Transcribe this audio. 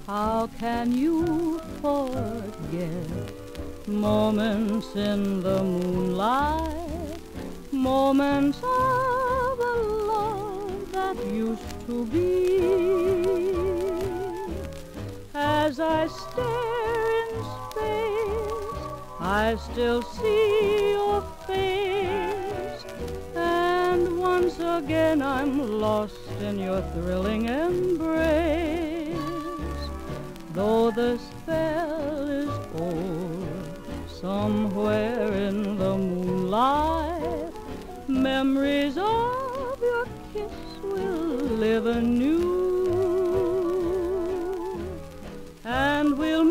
How can you forget moments in the moonlight, moments of a love that used to be? As I stare in space, I still see your face, and once again I'm lost in your thrilling embrace. Though the spell is old, somewhere in the moonlight, memories of your kiss will live anew, and we'll